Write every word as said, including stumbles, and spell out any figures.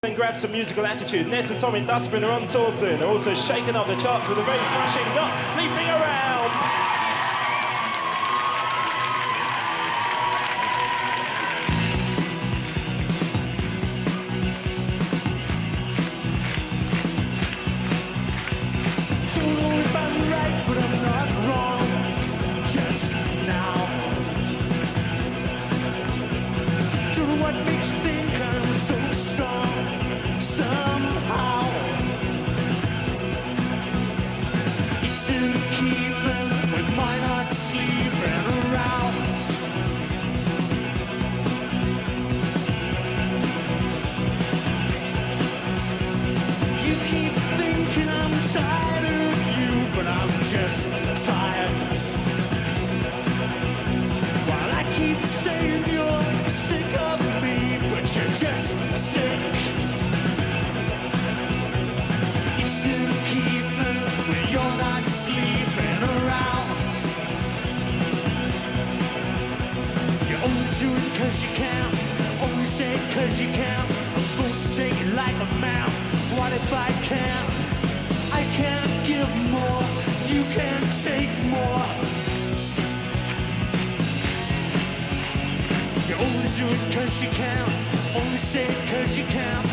And grab some musical attitude. Neds Atomic Dustbin are on tour soon. They're also shaking up the charts with a very flashing Not Sleeping Around. Don't know if I'm right, but I'm not wrong. Just now. Don't know what makes you think I'm so strong. Somehow it's in keeping with my not sleeping around. You keep thinking I'm tired of you, but I'm just tired. While I keep saying you're sick of me, but you're just sick. You're not sleeping around. You only do it cause you can, only say it cause you can. I'm supposed to take it like a man. What if I can't? I can't give more, you can't take more. You only do it cause you can, only say it cause you can.